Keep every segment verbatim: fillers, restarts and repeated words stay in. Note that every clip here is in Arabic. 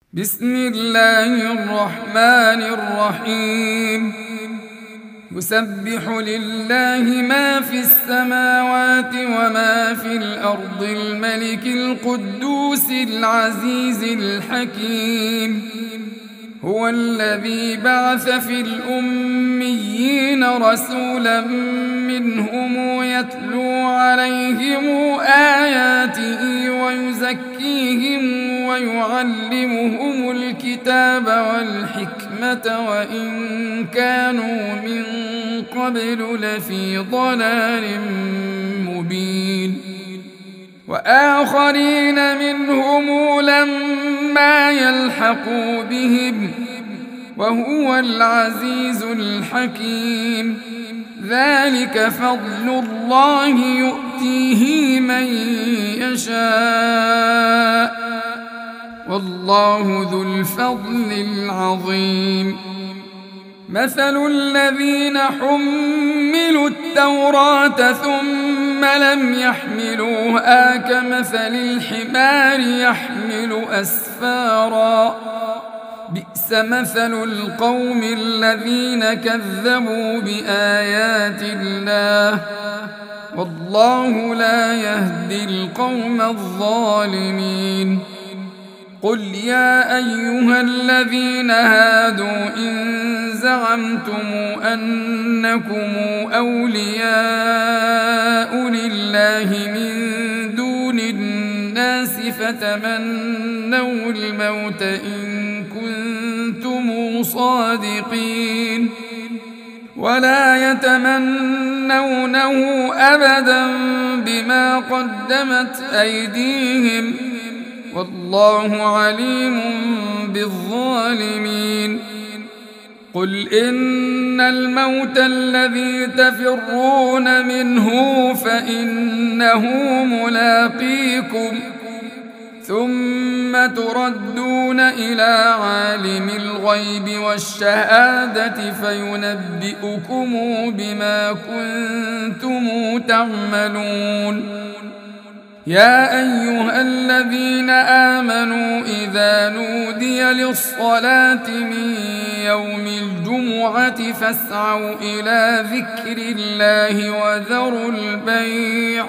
بسم الله الرحمن الرحيم. يسبح لله ما في السماوات وما في الأرض الملك القدوس العزيز الحكيم. هو الذي بعث في الأميين رسولا منهم يتلو عليهم آياته ويزكيهم ويعلمهم الكتاب والحكمة وإن كانوا من قبل لفي ضلال مبين. وآخرين منهم لما يلحقوا بهم وهو العزيز الحكيم. ذلك فضل الله يؤتيه من يشاء والله ذو الفضل العظيم. مثل الذين حملوا التوراة ثم لم يحملوها كمثل الحمار يحمل أسفارا بئس مثل القوم الذين كذبوا بآيات الله والله لا يهدي القوم الظالمين. قل يا أيها الذين هادوا إن زعمتم أنكم أولياء لله من دون الناس فتمنوا الموت إن كنتم صادقين ولا يتمنونه أبدا بما قدمت أيديهم والله عليم بالظالمين. قل إن الموت الذي تفرون منه فإنه ملاقيكم ثم تردون إلى عالم الغيب والشهادة فينبئكم بما كنتم تعملون. يا أيها الذين آمنوا إذا نودي للصلاة من يوم الجمعة فاسعوا إلى ذكر الله وذروا البيع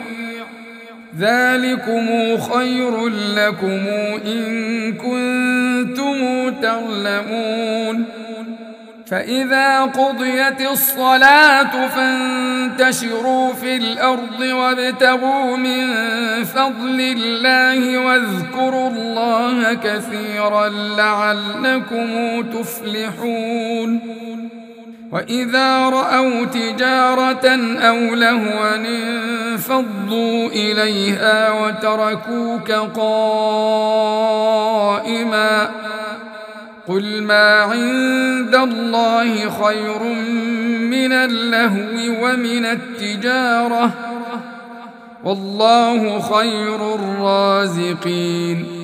ذلكم خير لكم إن كنتم تعلمون. فإذا قضيت الصلاة فانتشروا في الأرض وابتغوا من فضل الله واذكروا الله كثيرا لعلكم تفلحون. وإذا رأوا تجارة أو لهوا انفضوا إليها وتركوك قائما قل ما عند الله خير من اللهو ومن التجارة والله خير الرازقين.